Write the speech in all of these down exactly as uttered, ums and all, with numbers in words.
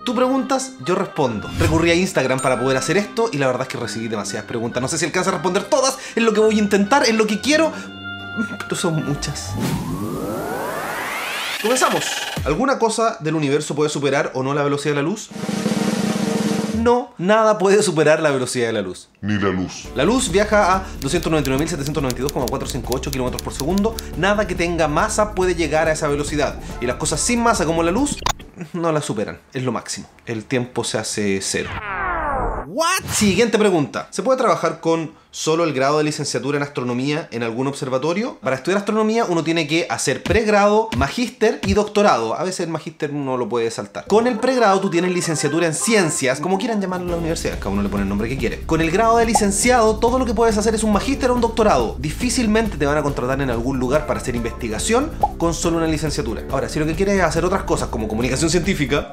Tú preguntas, yo respondo. Recurrí a Instagram para poder hacer esto y la verdad es que recibí demasiadas preguntas. No sé si alcanza a responder todas, es lo que voy a intentar, es lo que quiero, pero son muchas. Comenzamos. ¿Alguna cosa del universo puede superar o no la velocidad de la luz? No, nada puede superar la velocidad de la luz. Ni la luz. La luz viaja a doscientos noventa y nueve mil setecientos noventa y dos coma cuatrocientos cincuenta y ocho kilómetros por segundo. Nada que tenga masa puede llegar a esa velocidad. Y las cosas sin masa como la luz no la superan. Es lo máximo. El tiempo se hace cero. ¿What? Siguiente pregunta. ¿Se puede trabajar con solo el grado de licenciatura en astronomía en algún observatorio? Para estudiar astronomía uno tiene que hacer pregrado, magíster y doctorado. A veces el magíster uno lo puede saltar. Con el pregrado tú tienes licenciatura en ciencias, como quieran llamarlo en la universidad, cada uno le pone el nombre que quiere. Con el grado de licenciado todo lo que puedes hacer es un magíster o un doctorado. Difícilmente te van a contratar en algún lugar para hacer investigación con solo una licenciatura. Ahora, si lo que quieres es hacer otras cosas como comunicación científica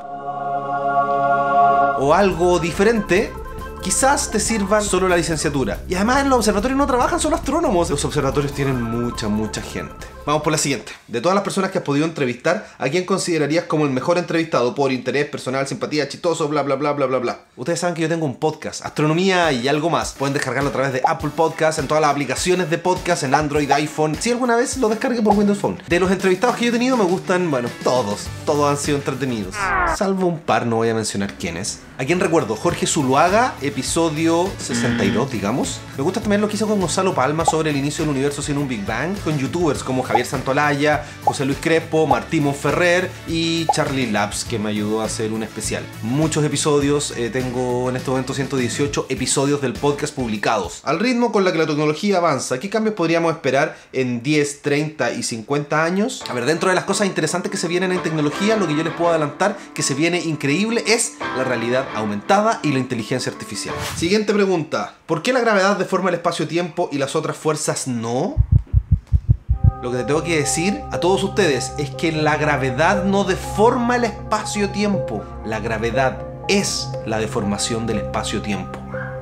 o algo diferente, quizás te sirva solo la licenciatura. Y además en los observatorios no trabajan solo astrónomos. Los observatorios tienen mucha, mucha gente. Vamos por la siguiente. De todas las personas que has podido entrevistar, ¿a quién considerarías como el mejor entrevistado por interés personal, simpatía, chistoso, bla, bla, bla, bla, bla, bla? Ustedes saben que yo tengo un podcast, Astronomía y algo más. Pueden descargarlo a través de Apple Podcasts, en todas las aplicaciones de podcast, en Android, iPhone. Si alguna vez lo descargué por Windows Phone. De los entrevistados que yo he tenido me gustan, bueno, todos. Todos han sido entretenidos. Salvo un par, no voy a mencionar quiénes. ¿A quién recuerdo? Jorge Zuluaga, episodio sesenta y dos, digamos. Me gusta también lo que hizo con Gonzalo Palma sobre el inicio del universo sin un Big Bang, con youtubers como Javier Santolaya, José Luis Crespo, Martín Monferrer y Charlie Labs, que me ayudó a hacer un especial. Muchos episodios, eh, tengo en este momento ciento dieciocho episodios del podcast publicados. Al ritmo con la que la tecnología avanza, ¿qué cambios podríamos esperar en diez, treinta y cincuenta años? A ver, dentro de las cosas interesantes que se vienen en tecnología, lo que yo les puedo adelantar que se viene increíble es la realidad aumentada y la inteligencia artificial. Siguiente pregunta. ¿Por qué la gravedad deforma el espacio-tiempo y las otras fuerzas no? Lo que te tengo que decir a todos ustedes es que la gravedad no deforma el espacio-tiempo. La gravedad es la deformación del espacio-tiempo.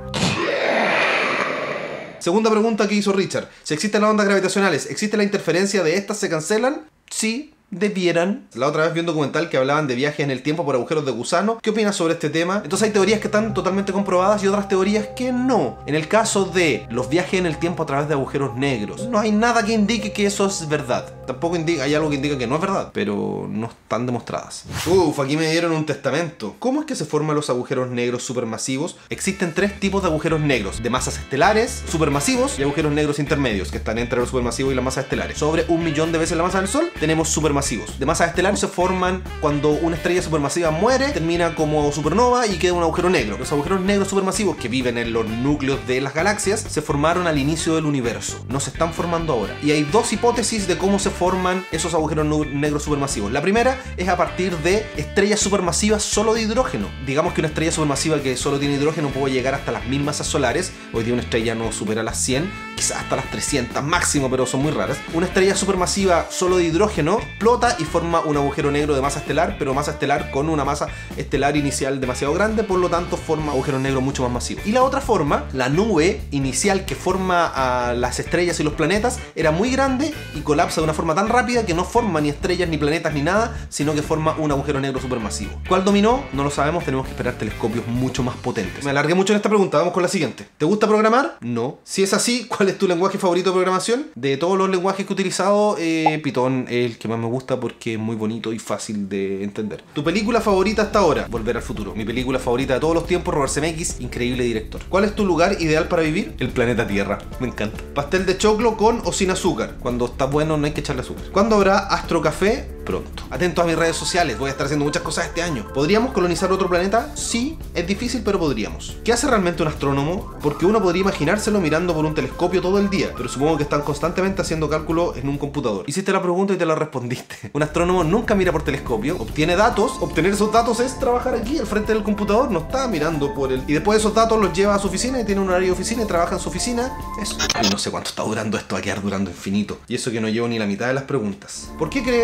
Segunda pregunta que hizo Richard. Si existen las ondas gravitacionales, ¿existe la interferencia de estas? ¿Se cancelan? Sí. Debieran. La otra vez vi un documental que hablaban de viajes en el tiempo por agujeros de gusano. ¿Qué opinas sobre este tema? Entonces hay teorías que están totalmente comprobadas y otras teorías que no. En el caso de los viajes en el tiempo a través de agujeros negros, no hay nada que indique que eso es verdad. Tampoco indica, hay algo que indica que no es verdad, pero no están demostradas. Uf, aquí me dieron un testamento. ¿Cómo es que se forman los agujeros negros supermasivos? Existen tres tipos de agujeros negros: de masas estelares, supermasivos y agujeros negros intermedios, que están entre los supermasivos y las masas estelares. Sobre un millón de veces la masa del Sol tenemos supermasivos. De masa estelar se forman cuando una estrella supermasiva muere, termina como supernova y queda un agujero negro. Los agujeros negros supermasivos que viven en los núcleos de las galaxias se formaron al inicio del universo. No se están formando ahora. Y hay dos hipótesis de cómo se forman esos agujeros negros supermasivos. La primera es a partir de estrellas supermasivas solo de hidrógeno. Digamos que una estrella supermasiva que solo tiene hidrógeno puede llegar hasta las mil masas solares. Hoy día una estrella no supera las cien, quizás hasta las trescientas máximo, pero son muy raras. Una estrella supermasiva solo de hidrógeno explota y forma un agujero negro de masa estelar, pero masa estelar con una masa estelar inicial demasiado grande, por lo tanto forma agujeros negros mucho más masivos. Y la otra forma, la nube inicial que forma a las estrellas y los planetas, era muy grande y colapsa de una forma tan rápida que no forma ni estrellas, ni planetas, ni nada, sino que forma un agujero negro supermasivo. ¿Cuál dominó? No lo sabemos, tenemos que esperar telescopios mucho más potentes. Me alargué mucho en esta pregunta, vamos con la siguiente. ¿Te gusta programar? No. Si es así, ¿cuál es tu lenguaje favorito de programación? De todos los lenguajes que he utilizado, eh, Python es el que más me gusta porque es muy bonito y fácil de entender. ¿Tu película favorita hasta ahora? Volver al futuro. Mi película favorita de todos los tiempos, Robert Zemeckis, increíble director. ¿Cuál es tu lugar ideal para vivir? El planeta Tierra. Me encanta. ¿Pastel de choclo con o sin azúcar? Cuando está bueno no hay que echarle azúcar. ¿Cuándo habrá Astrocafé? Pronto. Atentos a mis redes sociales, voy a estar haciendo muchas cosas este año. ¿Podríamos colonizar otro planeta? Sí, es difícil, pero podríamos. ¿Qué hace realmente un astrónomo? Porque uno podría imaginárselo mirando por un telescopio todo el día, pero supongo que están constantemente haciendo cálculos en un computador. Hiciste la pregunta y te la respondiste. Un astrónomo nunca mira por telescopio, obtiene datos. Obtener esos datos es trabajar aquí al frente del computador, no está mirando por él. Y después esos datos los lleva a su oficina y tiene un horario de oficina y trabaja en su oficina. Eso. Y no sé cuánto está durando esto, va a quedar durando infinito. Y eso que no llevo ni la mitad de las preguntas. ¿Por qué crees que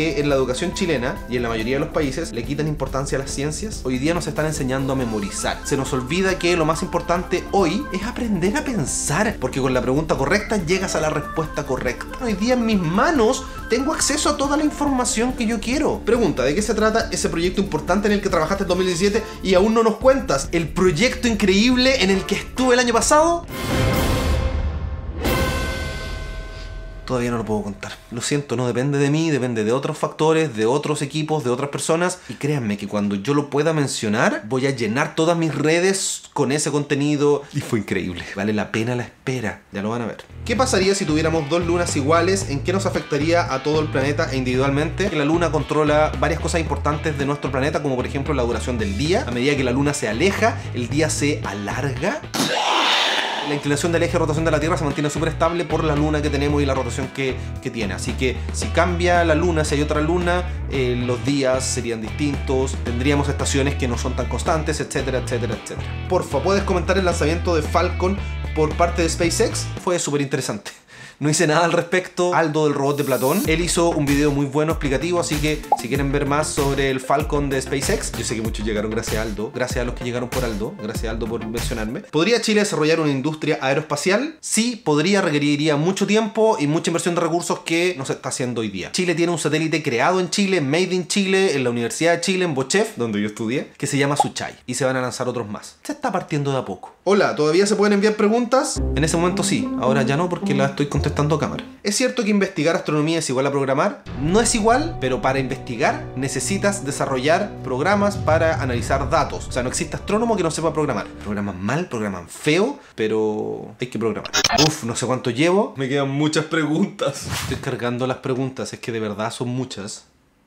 que en la educación chilena y en la mayoría de los países le quitan importancia a las ciencias. Hoy día nos están enseñando a memorizar. Se nos olvida que lo más importante hoy es aprender a pensar, porque con la pregunta correcta llegas a la respuesta correcta. Hoy día en mis manos tengo acceso a toda la información que yo quiero. Pregunta, ¿de qué se trata ese proyecto importante en el que trabajaste en dos mil diecisiete y aún no nos cuentas? ¿El proyecto increíble en el que estuve el año pasado? Todavía no lo puedo contar. Lo siento, no depende de mí, depende de otros factores, de otros equipos, de otras personas. Y créanme que cuando yo lo pueda mencionar, voy a llenar todas mis redes con ese contenido. Y fue increíble. Vale la pena la espera. Ya lo van a ver. ¿Qué pasaría si tuviéramos dos lunas iguales? ¿En qué nos afectaría a todo el planeta e individualmente? La luna controla varias cosas importantes de nuestro planeta, como por ejemplo la duración del día. A medida que la luna se aleja, el día se alarga. La inclinación del eje de rotación de la Tierra se mantiene súper estable por la luna que tenemos y la rotación que, que tiene. Así que si cambia la luna, si hay otra luna, eh, los días serían distintos, tendríamos estaciones que no son tan constantes, etcétera, etcétera, etcétera. Porfa, ¿puedes comentar el lanzamiento de Falcon por parte de SpaceX? Fue súper interesante. No hice nada al respecto. Aldo del robot de Platón, él hizo un video muy bueno explicativo, así que si quieren ver más sobre el Falcon de SpaceX, yo sé que muchos llegaron gracias a Aldo, gracias a los que llegaron por Aldo, gracias a Aldo por mencionarme. ¿Podría Chile desarrollar una industria aeroespacial? Sí, podría, requeriría mucho tiempo y mucha inversión de recursos que no se está haciendo hoy día. Chile tiene un satélite creado en Chile, made in Chile, en la Universidad de Chile, en Bochef, donde yo estudié, que se llama Suchai, y se van a lanzar otros más. Se está partiendo de a poco. Hola, ¿todavía se pueden enviar preguntas? En ese momento sí, ahora ya no porque las estoy contestando a cámara. ¿Es cierto que investigar astronomía es igual a programar? No es igual, pero para investigar necesitas desarrollar programas para analizar datos. O sea, no existe astrónomo que no sepa programar. Programan mal, programan feo, pero hay que programar. Uf, no sé cuánto llevo. Me quedan muchas preguntas. Estoy cargando las preguntas, es que de verdad son muchas.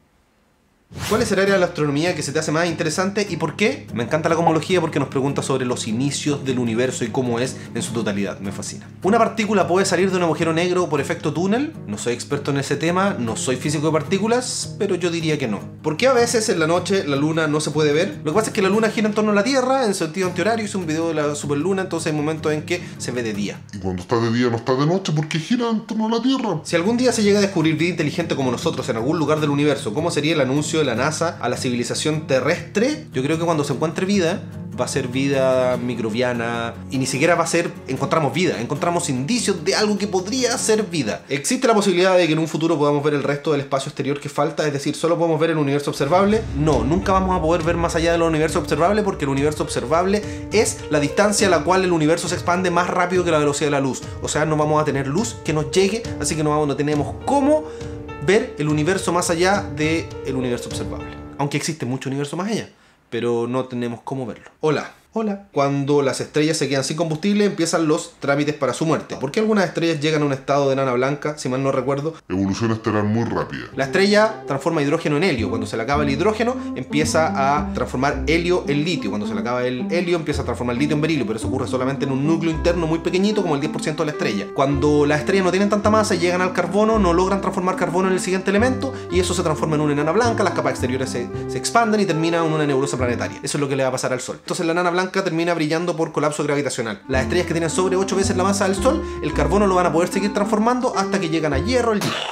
¿Cuál es el área de la astronomía que se te hace más interesante y por qué? Me encanta la cosmología porque nos pregunta sobre los inicios del universo y cómo es en su totalidad. Me fascina. ¿Una partícula puede salir de un agujero negro por efecto túnel? No soy experto en ese tema, no soy físico de partículas, pero yo diría que no. ¿Por qué a veces en la noche la luna no se puede ver? Lo que pasa es que la luna gira en torno a la Tierra en sentido antihorario. Hice un video de la superluna, entonces hay momentos en que se ve de día. Y cuando está de día no está de noche porque gira en torno a la Tierra. Si algún día se llega a descubrir vida inteligente como nosotros en algún lugar del universo, ¿cómo sería el anuncio de la NASA a la civilización terrestre? Yo creo que cuando se encuentre vida, va a ser vida microbiana y ni siquiera va a ser encontramos vida, encontramos indicios de algo que podría ser vida. ¿Existe la posibilidad de que en un futuro podamos ver el resto del espacio exterior que falta? Es decir, ¿solo podemos ver el universo observable? No, nunca vamos a poder ver más allá del universo observable porque el universo observable es la distancia a la cual el universo se expande más rápido que la velocidad de la luz. O sea, no vamos a tener luz que nos llegue, así que no, vamos, no tenemos cómo ver el universo más allá del universo observable. Aunque existe mucho universo más allá, pero no tenemos cómo verlo. Hola. Hola. Cuando las estrellas se quedan sin combustible, empiezan los trámites para su muerte. ¿Por qué algunas estrellas llegan a un estado de enana blanca, si mal no recuerdo? Evolución estelar muy rápida. La estrella transforma hidrógeno en helio. Cuando se le acaba el hidrógeno, empieza a transformar helio en litio. Cuando se le acaba el helio, empieza a transformar litio en berilio. Pero eso ocurre solamente en un núcleo interno muy pequeñito, como el diez por ciento de la estrella. Cuando las estrellas no tienen tanta masa y llegan al carbono, no logran transformar carbono en el siguiente elemento, y eso se transforma en una enana blanca, las capas exteriores se, se expanden y termina en una nebulosa planetaria. Eso es lo que le va a pasar al Sol. Entonces la enana blanca termina brillando por colapso gravitacional. Las estrellas que tienen sobre ocho veces la masa del Sol, el carbono lo van a poder seguir transformando hasta que llegan a hierro, el litio.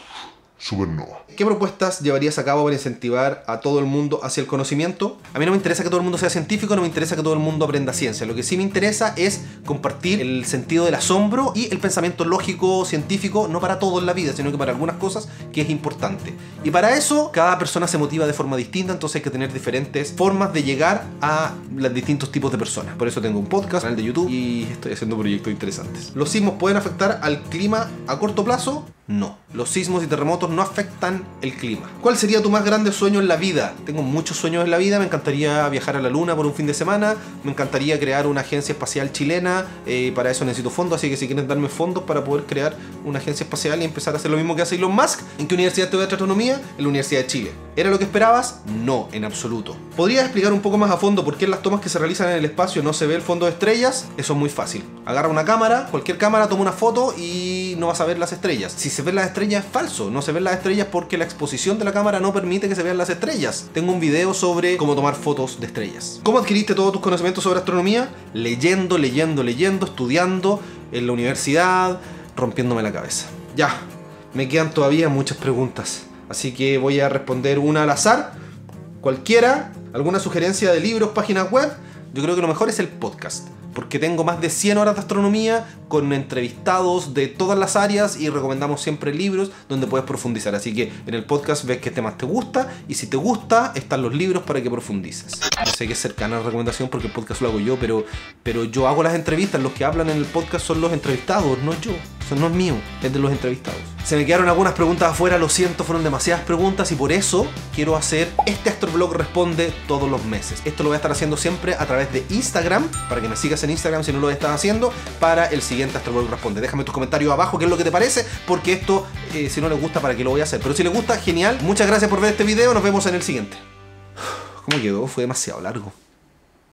Supernova. ¿Qué propuestas llevarías a cabo para incentivar a todo el mundo hacia el conocimiento? A mí no me interesa que todo el mundo sea científico, no me interesa que todo el mundo aprenda ciencia. Lo que sí me interesa es compartir el sentido del asombro y el pensamiento lógico, científico, no para todo en la vida, sino que para algunas cosas que es importante. Y para eso, cada persona se motiva de forma distinta, entonces hay que tener diferentes formas de llegar a los distintos tipos de personas. Por eso tengo un podcast, canal de YouTube y estoy haciendo proyectos interesantes. ¿Los sismos pueden afectar al clima a corto plazo? No. Los sismos y terremotos no afectan el clima. ¿Cuál sería tu más grande sueño en la vida? Tengo muchos sueños en la vida. Me encantaría viajar a la luna por un fin de semana. Me encantaría crear una agencia espacial chilena. Eh, para eso necesito fondos, así que si quieren darme fondos para poder crear una agencia espacial y empezar a hacer lo mismo que hace Elon Musk. ¿En qué universidad te voy a astronomía? En la Universidad de Chile. ¿Era lo que esperabas? No, en absoluto. ¿Podrías explicar un poco más a fondo por qué en las tomas que se realizan en el espacio no se ve el fondo de estrellas? Eso es muy fácil. Agarra una cámara, cualquier cámara, toma una foto y no vas a ver las estrellas. Si se ven las estrellas es falso, no se ven las estrellas porque la exposición de la cámara no permite que se vean las estrellas. Tengo un video sobre cómo tomar fotos de estrellas. ¿Cómo adquiriste todos tus conocimientos sobre astronomía? Leyendo, leyendo, leyendo, estudiando en la universidad, rompiéndome la cabeza. Ya, me quedan todavía muchas preguntas. Así que voy a responder una al azar, cualquiera, alguna sugerencia de libros, páginas web. Yo creo que lo mejor es el podcast, porque tengo más de cien horas de astronomía con entrevistados de todas las áreas y recomendamos siempre libros donde puedes profundizar. Así que en el podcast ves qué temas te gusta y si te gusta están los libros para que profundices. Yo sé que es cercana la recomendación porque el podcast lo hago yo, pero, pero yo hago las entrevistas. Los que hablan en el podcast son los entrevistados, no yo. Eso no es mío, es de los entrevistados. Se me quedaron algunas preguntas afuera, lo siento, fueron demasiadas preguntas y por eso quiero hacer este Astroblog Responde todos los meses. Esto lo voy a estar haciendo siempre a través de Instagram, para que me sigas en Instagram si no lo estás haciendo, para el siguiente Astroblog Responde. Déjame tus comentarios abajo qué es lo que te parece, porque esto, eh, si no les gusta, ¿para qué lo voy a hacer? Pero si les gusta, genial. Muchas gracias por ver este video, nos vemos en el siguiente. ¿Cómo quedó? Fue demasiado largo.